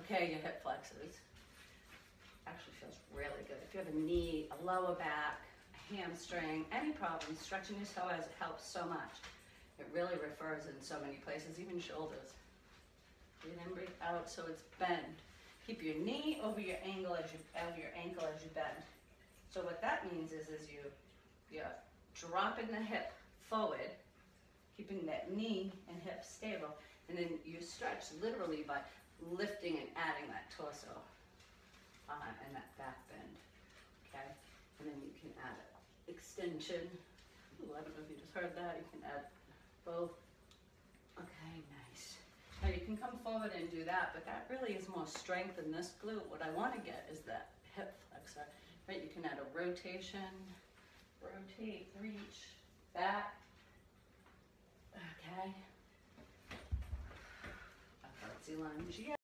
Okay, your hip flexors. Actually feels really good. If you have a knee, a lower back, a hamstring, any problems, stretching your psoas helps so much. It really refers in so many places, even shoulders. Breathe in, breathe out, so it's bend. Keep your knee over your ankle as you bend. So what that means is you're dropping the hip forward, keeping that knee and hip stable, and then you stretch literally by lifting and adding that torso and that back bend, okay? And then you can add extension. Ooh, I don't know if you just heard that. You can add both. Okay, nice. Now you can come forward and do that, but that really is more strength in this glute. What I want to get is that hip flexor, right? You can add a rotation, rotate, reach, back, okay? Lunge, yeah.